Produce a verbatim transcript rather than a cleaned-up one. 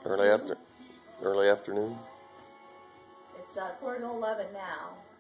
Early after, early afternoon. It's uh, quarter to eleven now.